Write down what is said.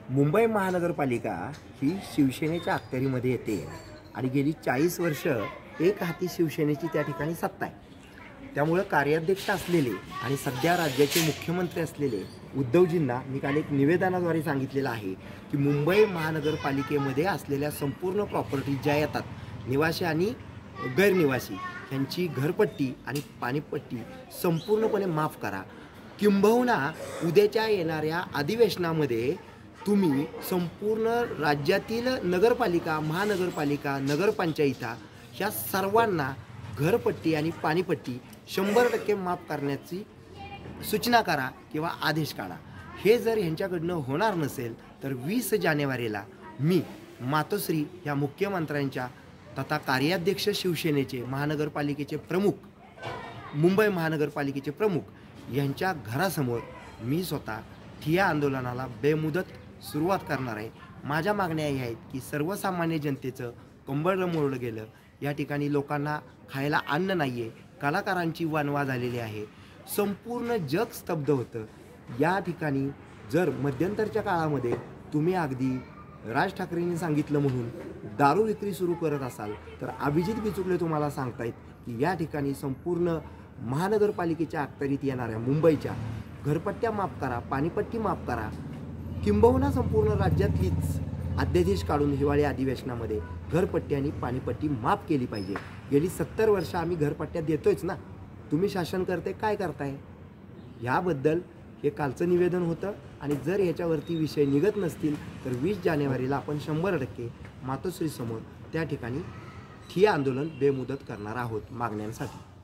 मुंबई महानगरपालिका ही शिवसेनेच्या अखत्यारीमध्ये येते आणि गेली 40 वर्ष एक हाती शिवसेनेची त्या ठिकाणी सत्ता आहे। त्यामुळे कार्याध्यक्ष असलेले आणि सध्या राज्याचे मुख्यमंत्री असलेले उद्धवजींना मी काल एक निवेदनाद्वारे सांगितलेलं आहे की मुंबई महानगरपालिकेमध्ये असलेल्या संपूर्ण प्रॉपर्टी ज्या येतात निवासी आणि गैरनिवासी यांची घरपट्टी आणि पाणीपट्टी संपूर्णपणे माफ करा, किंबहुना उद्याच्या येणाऱ्या अधिवेशनामध्ये तुम्ही संपूर्ण राज्यातील नगरपालिका, महानगरपालिका, नगरपंचायता ह्या सर्वांना घरपट्टी आणि पाणीपट्टी 100% माफ करण्याची सूचना करा किंवा आदेश काढा। हे जर यांच्याकडनं होणार नसेल तर 20 जानेवारीला मी मातोश्री या मुख्यमंत्र्यांच्या तथा कार्याध्यक्ष शिवसेनेचे महानगरपालिकेचे प्रमुख, मुंबई महानगरपालिकेचे प्रमुख यांच्या घरासमोर मी स्वतः ठिय्या आंदोलनाला बेमुदत सुरुवात करणार आहे। माझ्या मागण्या आहेत की सर्वसामान्य जनतेचं कंबळ मोडलं गेलं, या ठिकाणी लोकांना खायला अन्न नाही आहे, कलाकारांची वानवा झालेली आहे, संपूर्ण जग स्तब्ध होतं। या ठिकाणी जर मध्यंतरच्या काळामध्ये तुम्ही अगदी राज ठाकरेंनी सांगितलं म्हणून दारू विक्री सुरू करत असाल तर अभिजित बिचुकले तुम्हाला सांगतायत की या ठिकाणी संपूर्ण महानगरपालिकेच्या अखत्यारीत येणाऱ्या मुंबईच्या घरपट्ट्या माफ करा, पाणीपट्टी माफ करा, किंबहुना संपूर्ण राज्यातलीच अध्यादेश काढून हिवाळी अधिवेशनामध्ये घरपट्टी आणि पाणीपट्टी माफ केली पाहिजे। गेली 70 वर्ष आम्ही घरपट्ट्या देतोयच ना, तुम्ही शासनकर्ते काय करताय? याबद्दल हे कालचं निवेदन होतं आणि जर याच्यावरती विषय निघत नसतील तर 20 जानेवारीला आपण 100% मातोश्री समोर त्या ठिकाणी ठिय्या आंदोलन बेमुदत करणार आहोत मागण्यांसाठी।